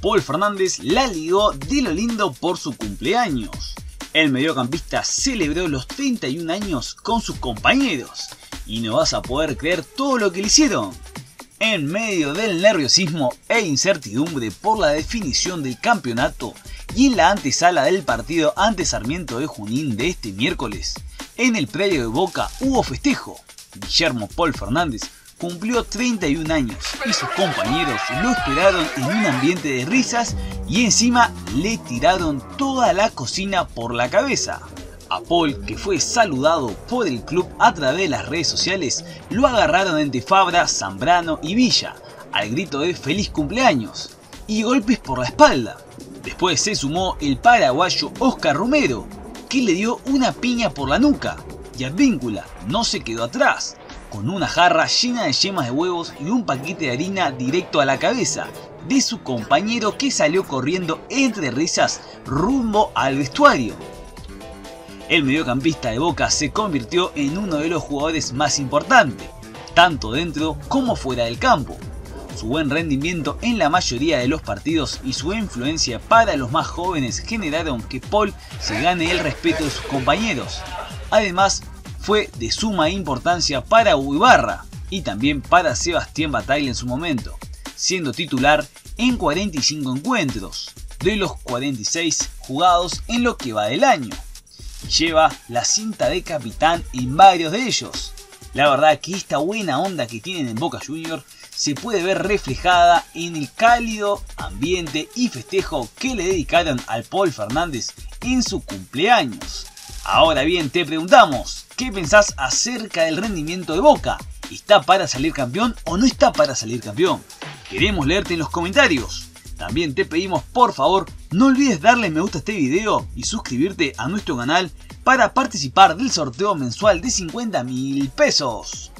Paul Fernández la ligó de lo lindo por su cumpleaños. El mediocampista celebró los 31 años con sus compañeros y no vas a poder creer todo lo que le hicieron. En medio del nerviosismo e incertidumbre por la definición del campeonato y en la antesala del partido ante Sarmiento de Junín de este miércoles, en el predio de Boca hubo festejo. Guillermo Paul Fernández cumplió 31 años y sus compañeros lo esperaron en un ambiente de risas y encima le tiraron toda la cocina por la cabeza. A Paul, que fue saludado por el club a través de las redes sociales, lo agarraron entre Fabra, Zambrano y Villa, al grito de feliz cumpleaños y golpes por la espalda. Después se sumó el paraguayo Oscar Romero, que le dio una piña por la nuca, y Advíncula no se quedó atrás, con una jarra llena de yemas de huevos y un paquete de harina directo a la cabeza de su compañero, que salió corriendo entre risas rumbo al vestuario. El mediocampista de Boca se convirtió en uno de los jugadores más importantes, tanto dentro como fuera del campo. Su buen rendimiento en la mayoría de los partidos y su influencia para los más jóvenes generaron que Paul se gane el respeto de sus compañeros. Además, fue de suma importancia para Hugo Ibarra y también para Sebastián Bataglia en su momento, siendo titular en 45 encuentros de los 46 jugados en lo que va del año, y lleva la cinta de capitán en varios de ellos. La verdad que esta buena onda que tienen en Boca Juniors se puede ver reflejada en el cálido ambiente y festejo que le dedicaron al Paul Fernández en su cumpleaños. Ahora bien, te preguntamos, ¿qué pensás acerca del rendimiento de Boca? ¿Está para salir campeón o no está para salir campeón? Queremos leerte en los comentarios. También te pedimos, por favor, no olvides darle me gusta a este video y suscribirte a nuestro canal para participar del sorteo mensual de 50.000 pesos.